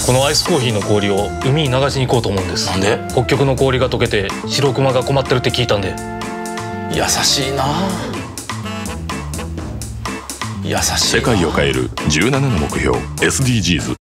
このアイスコーヒーの氷を海に流しに行こうと思うんです。 なんで？ 北極の氷が溶けて白クマが困ってるって聞いたんで。 優しいな。優しいな。 世界を変える17の目標 SDGs。